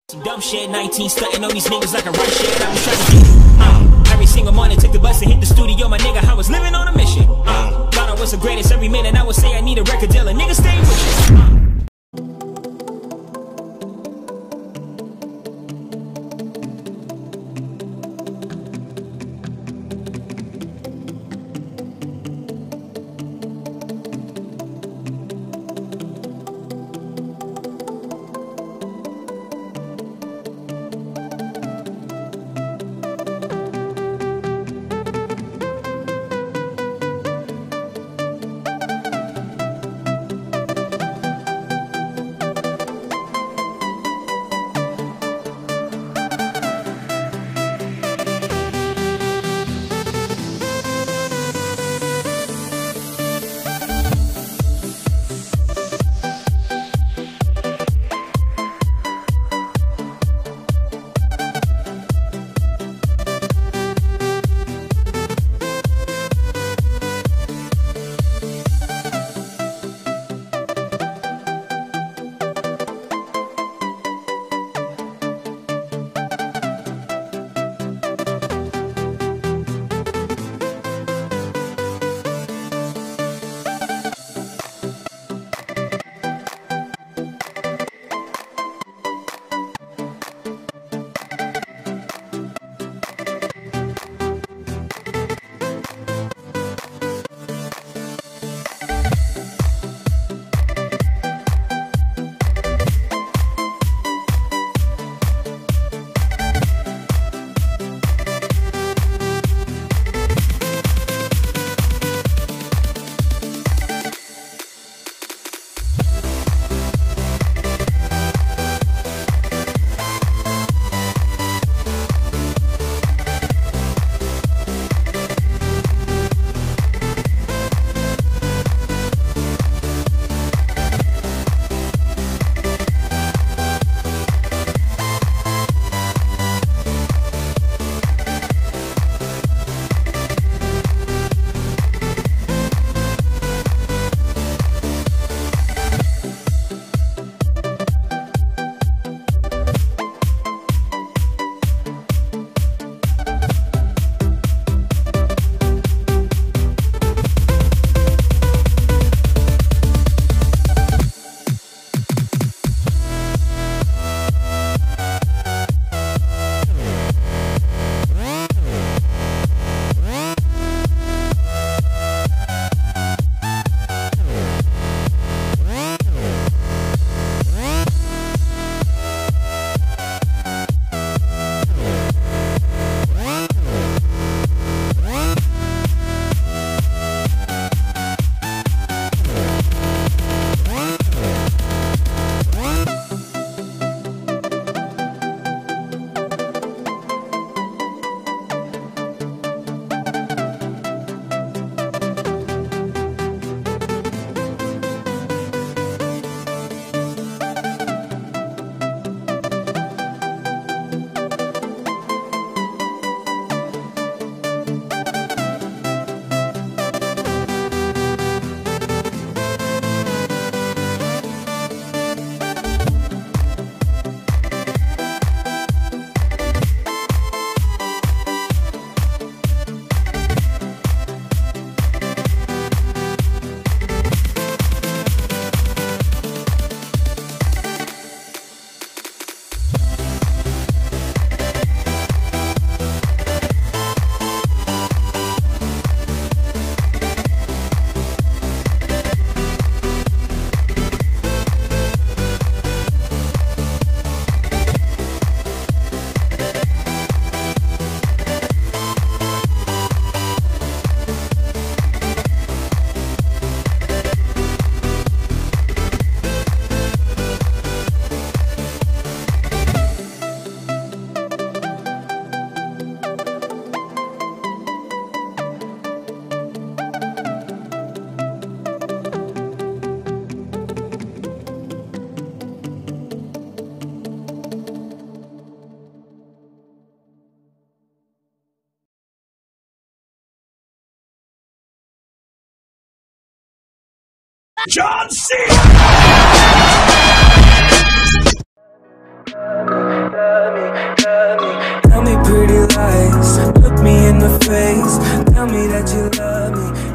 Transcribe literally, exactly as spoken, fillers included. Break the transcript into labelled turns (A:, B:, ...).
A: Some dumb shit, nineteen stunting on these niggas like a right shit. I was trying to get uh, every single morning, took the bus and hit the studio. My nigga, I was living on a mission. Uh, thought I was the greatest every minute. I would say I need a record deal. A nigga stay with you. Uh, John C.
B: pretty lies. Look me in the face, tell me that you love me.